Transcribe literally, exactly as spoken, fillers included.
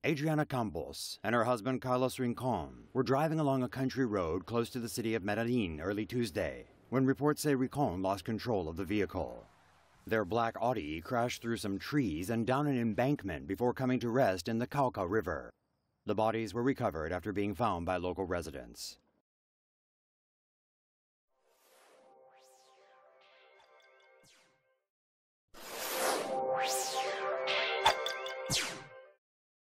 Adriana Campos and her husband Carlos Rincon were driving along a country road close to the city of Medellin early Tuesday when reports say Rincon lost control of the vehicle. Their black Audi crashed through some trees and down an embankment before coming to rest in the Cauca River. The bodies were recovered after being found by local residents.